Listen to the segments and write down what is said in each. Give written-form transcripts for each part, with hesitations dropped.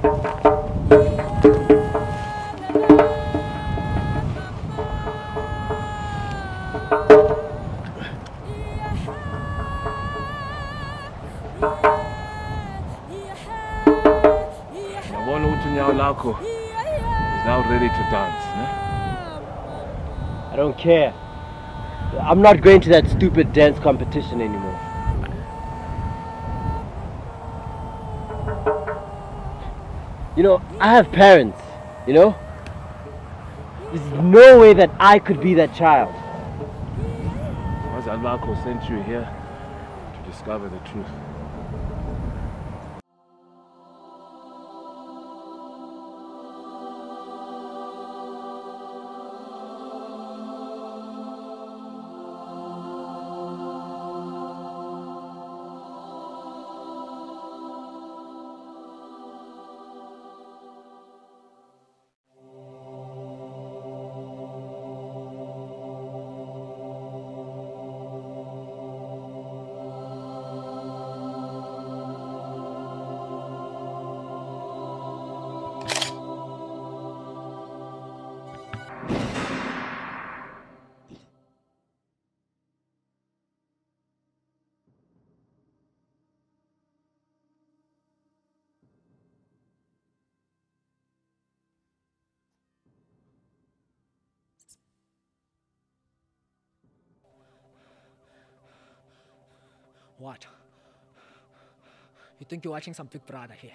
Lako is now ready to dance, né? I don't care. I'm not going to that stupid dance competition anymore. You know, I have parents, you know? There's no way that I could be that child. Lako sent you here to discover the truth. What? You think you're watching some Big Brother here?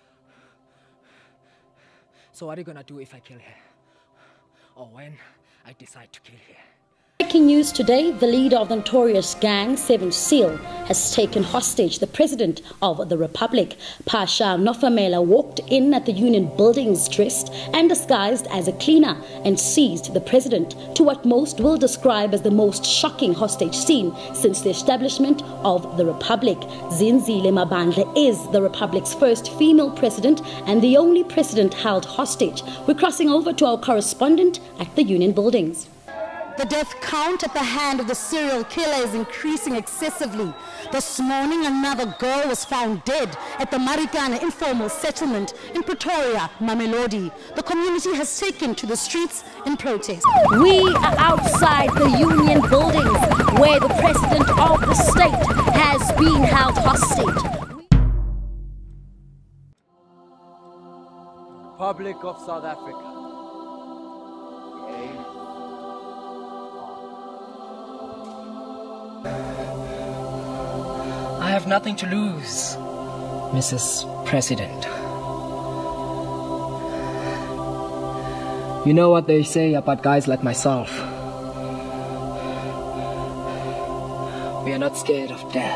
So what are you gonna do if I kill her? Or when I decide to kill her? Breaking news today, the leader of the notorious gang, Seven Seal, has taken hostage the President of the Republic. Pasha Nofamela walked in at the Union buildings dressed and disguised as a cleaner and seized the President to what most will describe as the most shocking hostage scene since the establishment of the Republic. Zindile Mabandla is the Republic's first female president and the only president held hostage. We're crossing over to our correspondent at the Union buildings. The death count at the hand of the serial killer is increasing excessively. This morning, another girl was found dead at the Marikana informal settlement in Pretoria, Mamelodi. The community has taken to the streets in protest. We are outside the Union buildings where the President of the state has been held hostage. Republic of South Africa. I have nothing to lose, Mrs. President. You know what they say about guys like myself. We are not scared of death.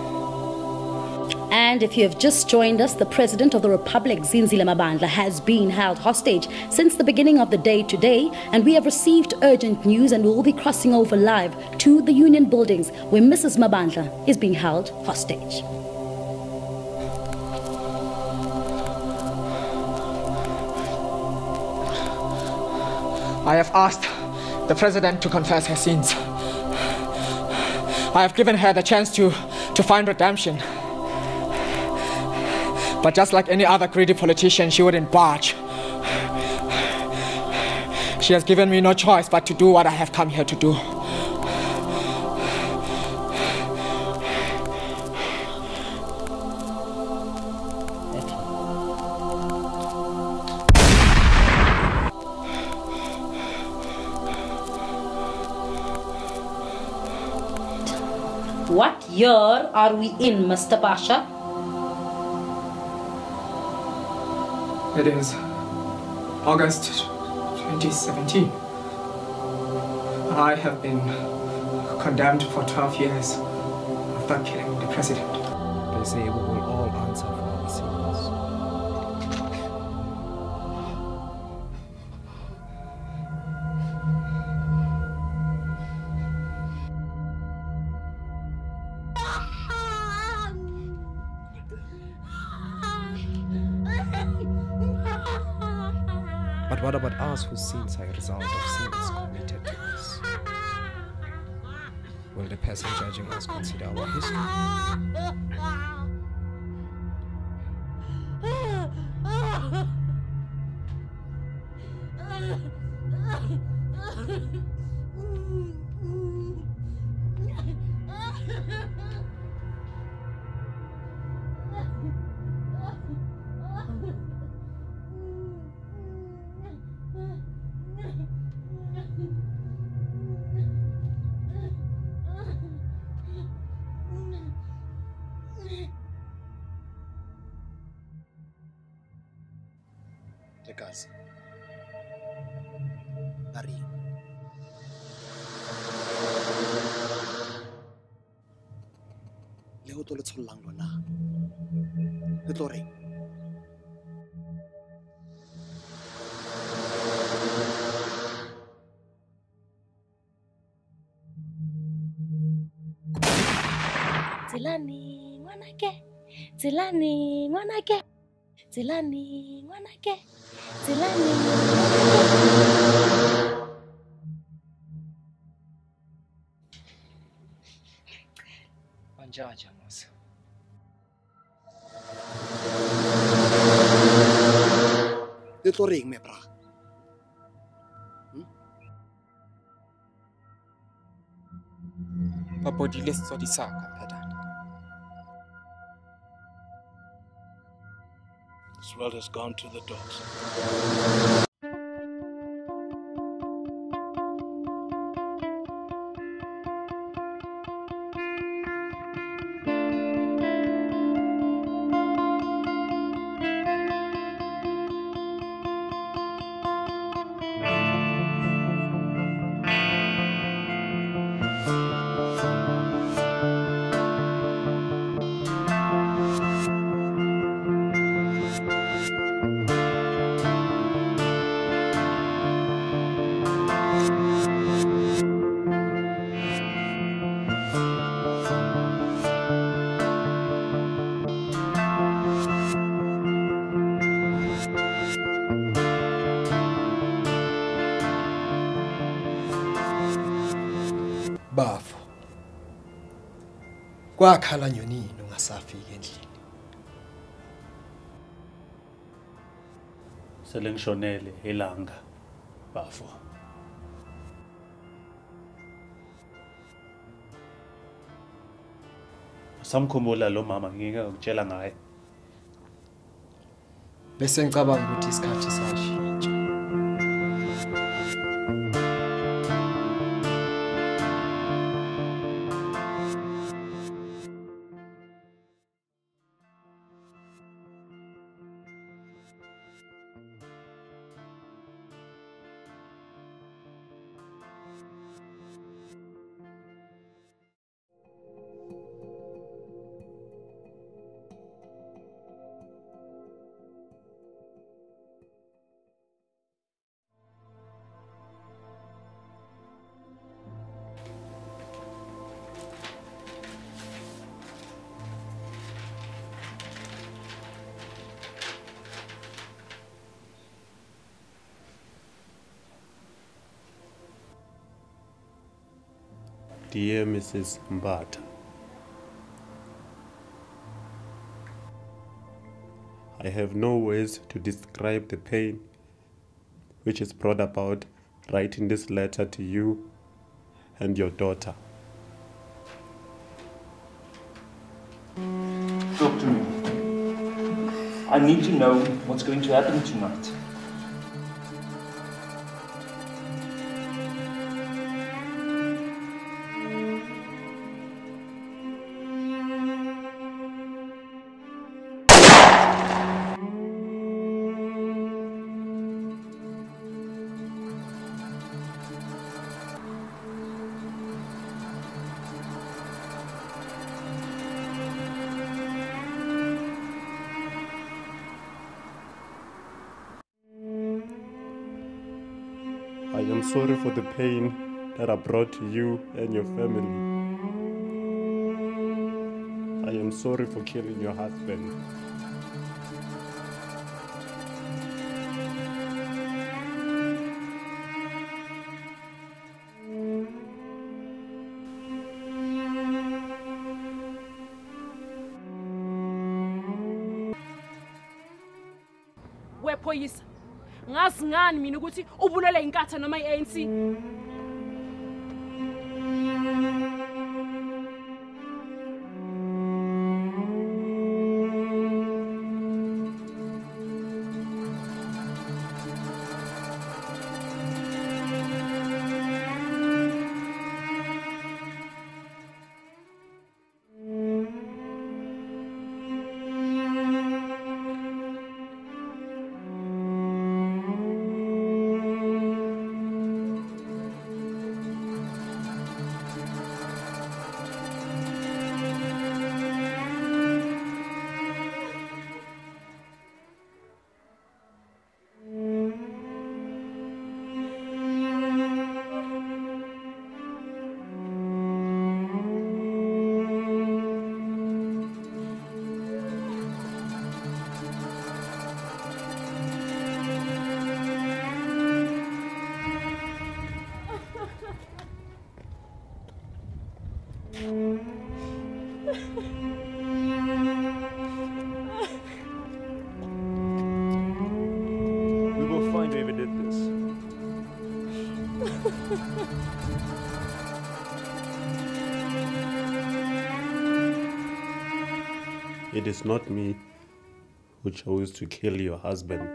And if you have just joined us, the President of the Republic, Zindile Mabandla, has been held hostage since the beginning of the day today, and we have received urgent news and will be crossing over live to the Union buildings where Mrs. Mabandla is being held hostage. I have asked the President to confess her sins. I have given her the chance to find redemption. But just like any other greedy politician, she wouldn't budge. She has given me no choice but to do what I have come here to do. What year are we in, Mr. Pasha? It is August 2017. I have been condemned for 12 years after killing the President. They say we will all answer for our sins. But what about us whose sins are a result of sins committed to us? Will the person judging us consider our history? go tlo le tshollang lona le tlo reng Tselani ngwanake, Tselani ngwanake, Tselani ngwanake, Tselani. Banjaja mos. le tlo reng me bra Papodile setswadi sa ka, Phedane. This world has gone to the dogs. Bafo. Kwakhala nyonini ungasafiki endlini. Selengishonele ilanga bafo. Samkhumbula lo mama ngike ukutshela ngaye. Bese ngicabanga ukuthi isikhathi sashintsha. Dear Mrs. Mbata, I have no words to describe the pain which is brought about writing this letter to you and your daughter. Talk to me. I need to know what's going to happen tonight. I am sorry for the pain that I brought to you and your family. I am sorry for killing your husband. Wephoyisa ngazi ngani mina ukuthi ubulele inkatha noma iANC. We will find whoever did this. It is not me who chose to kill your husband.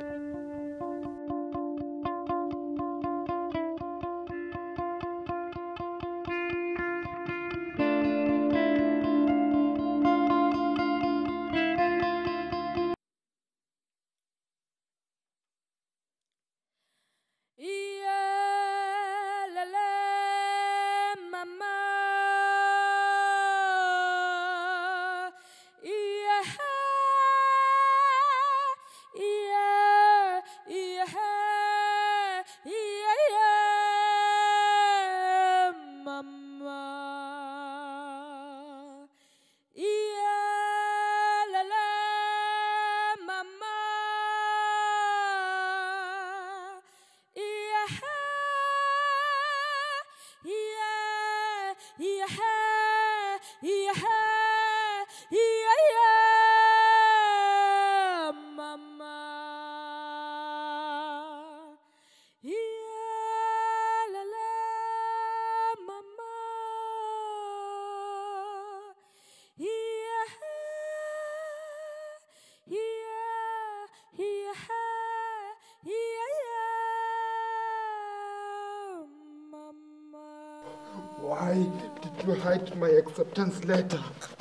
Why did you hide my acceptance letter?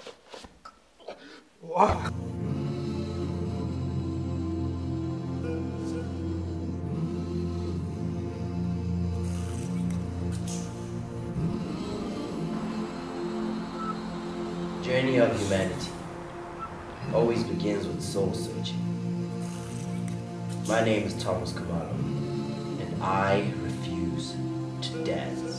Why? Journey of humanity always begins with soul searching. My name is Thomas Kamalo, and I refuse to dance.